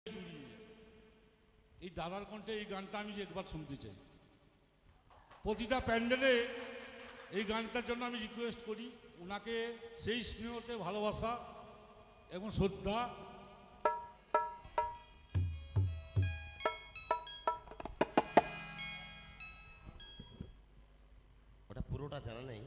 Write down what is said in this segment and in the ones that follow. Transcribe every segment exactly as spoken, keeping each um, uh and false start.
এই দাদার কণ্ঠে এই গানটা আমি একবার শুনতে চাই। প্রতিটা প্যান্ডেলে এই গানটার জন্য আমি রিকোয়েস্ট করি, ওনাকে সেই স্নেহতে ভালোবাসা এবং শ্রদ্ধা। ওটা পুরোটা জানা নেই,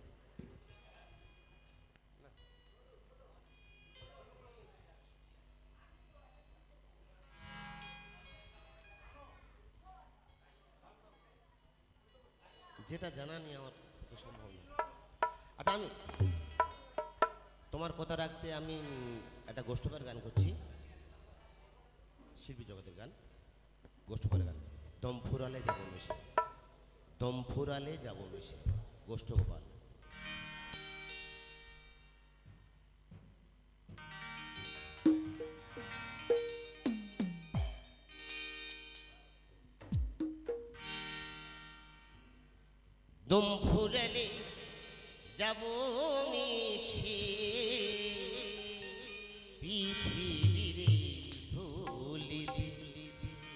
যেটা জানা নেই আমার পক্ষে সম্ভব না। আচ্ছা, আমি তোমার কথা রাখতে আমি একটা গোষ্ঠপার গান করছি, শিল্পী জগতের গান, গোষ্ঠপার গান। দম ফুরালে যাব মিশে, দম ফুরালে যাব মিশে, গোষ্ঠগোপাল। দম ফুরালে যাব মিশে, পৃথিবীরে ধুলি দিলি,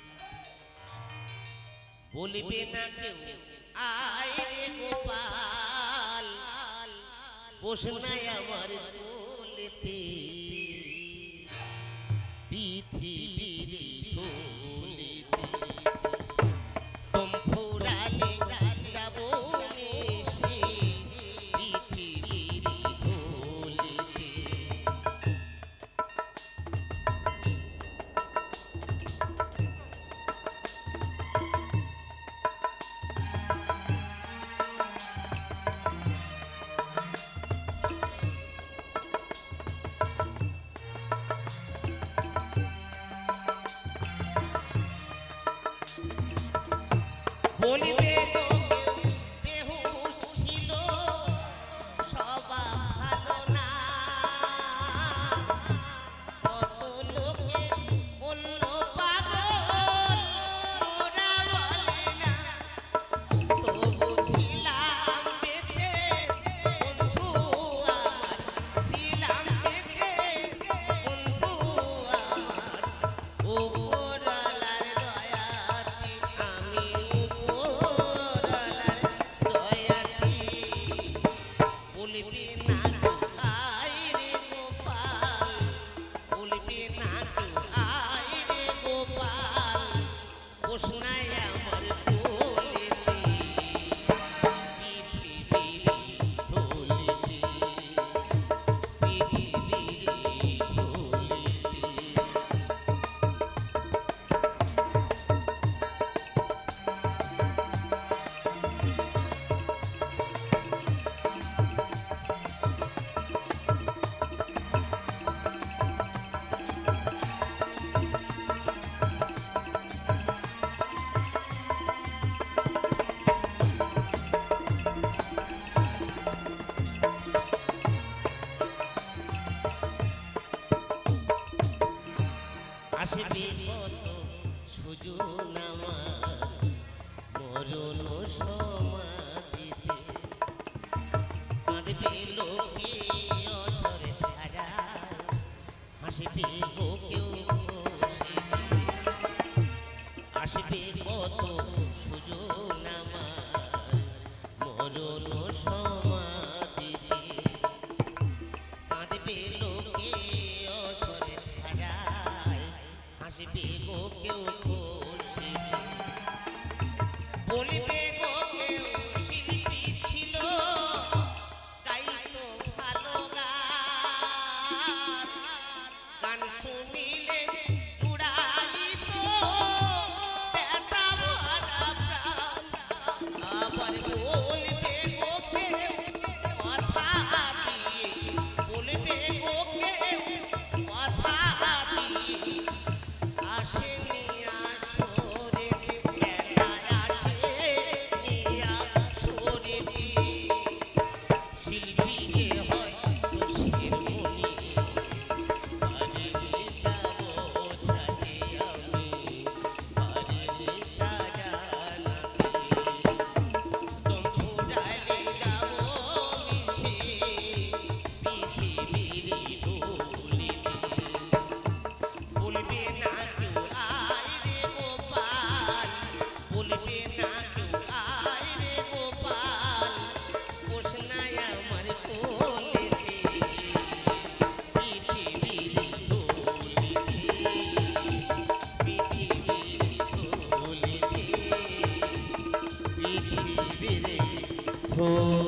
বলবে না কেউ আয় রে গোপাল, বসনায় আমার কোলেতে, পৃথিবীরে ধুলি দিলি। দম ফুরালে যাব মিশে, পৃথিবীরে ধুলি দিলি। বলিবে তো বেহুশ ছিল, সবাই ভালো না, কত লোকে বলল পাগল, ওরা বলে না, তবু ছিলাম বেঁচে বন্ধু আমার, ছিলাম বেঁচে বন্ধু আমার, উপরওয়ালার দয়াতে আমি, উপরওয়ালার দয়াতে, বলবে না কেউ আয় রে গোপাল, বলবে না কেউ আয় রে গোপাল, বসনায় আমার কোলেতে, পৃথিবীরে ধুলিতে, পৃথিবীরে ধুলিতে। আসবে কত সুজন আমার মরণ সমাধিতে, কাঁদবে লোকে অঝরে ছাড়া, হাসবে গো কেউ খুশিতে। আসবে কত সুজন আমার মরণ সমাধিতে, কাঁদবে লোকে অঝরে ছাড়া, হাসবে গো কেউ খুশিতে। বলিবে গো কেউ শিল্পী ছিল, গাইতো ভালো গান, গান শুনিলে উড়াইত ব্যথা ভরা প্রাণ। আবার বলবে গো কেউ কথা দিয়ে, বলবে গো কেউ কথা দিয়ে, আসেনি আসরে বেলা আসে ফুল